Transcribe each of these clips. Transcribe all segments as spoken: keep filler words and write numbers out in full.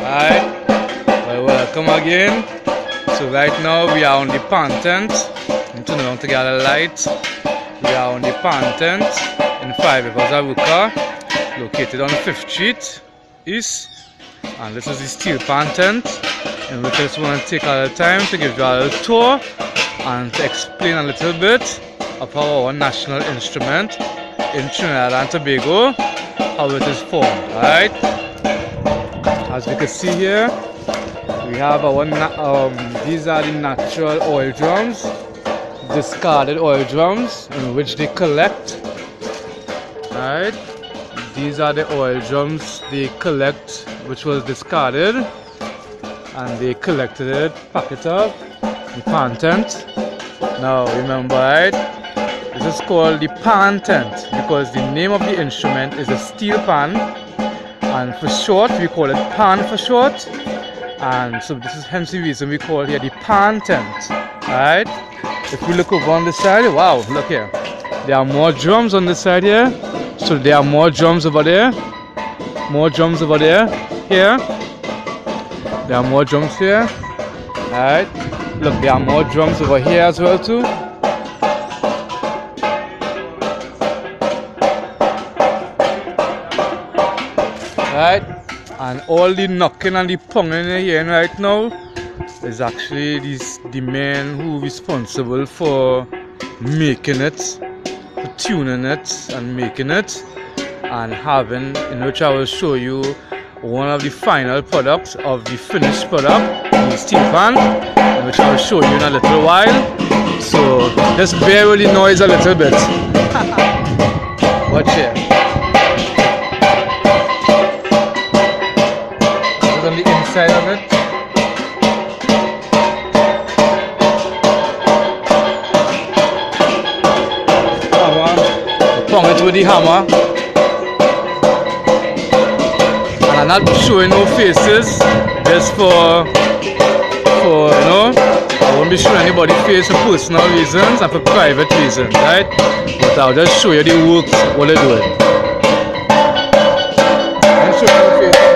Alright, well, welcome again. So right now we are on the pan tent. I'm turning on to get a light. We are on the pan tent in five acres Aruka, located on fifth street East. And this is the steel pan tent. And we just want to take a little time to give you a little tour and to explain a little bit of our national instrument in Trinidad and Tobago, how it is formed. Alright, as you can see here, we have our um, these are the natural oil drums, discarded oil drums in which they collect. Alright, these are the oil drums they collect, which was discarded, and they collected it, pack it up, the pan tent. Now remember, right, this is called the pan tent because the name of the instrument is a steel pan, and for short we call it pan for short. And so this is hence the reason we call here the pan tent. Alright, if we look over on the side, wow, look here, there are more drums on the side here. So there are more drums over there, more drums over there, here, there are more drums here. Alright, look, there are more drums over here as well too. Alright, and all the knocking and the pounding you're hearing right now is actually this, the men who are responsible for making it, for tuning it and making it, and having, in which I will show you one of the final products of the finished product, the steel pan, in which I will show you in a little while. So just bear with the noise a little bit. Watch here. On the inside of it. Hammer. Pound it with the hammer. And I'm not showing no faces, just for, for you know, I won't be showing anybody face for personal reasons and for private reasons, right? But I'll just show you the works, what they're doing. I'm showing you faces.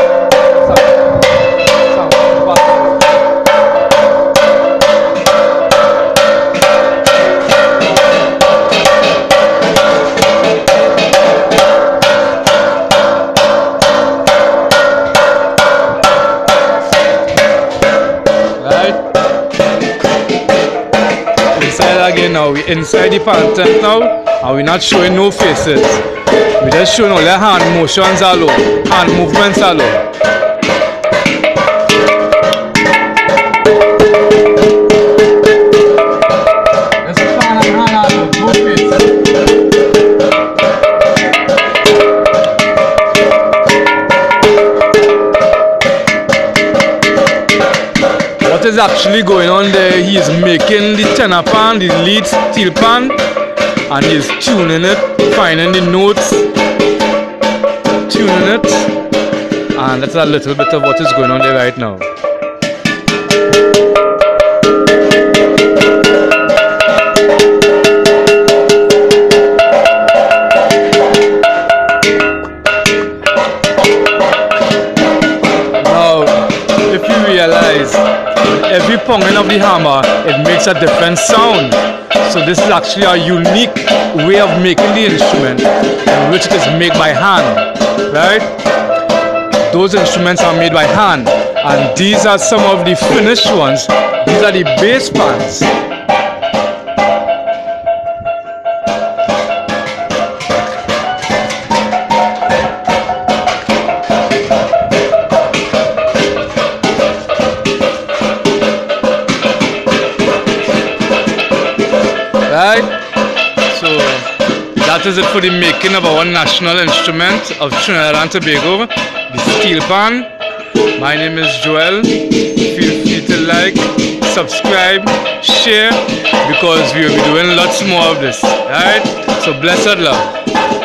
Again now, we're inside the pan tent now, and we're not showing no faces. We're just showing all the hand motions alone, hand movements alone. Just pan and hand alone, no faces. What is actually going on there? He is making the tenor pan, the lead steel pan, and he's tuning it, finding the notes, tuning it, and that's a little bit of what is going on there right now. Now, if you realize, every pounding of the hammer, it makes a different sound. So this is actually a unique way of making the instrument, in which it is made by hand, right? Those instruments are made by hand, and these are some of the finished ones. These are the bass pans. Right, so that is it for the making of our national instrument of Trinidad and Tobago, the steel pan. My name is Joel. Feel free to like, subscribe, share, because we will be doing lots more of this. Alright, so blessed love.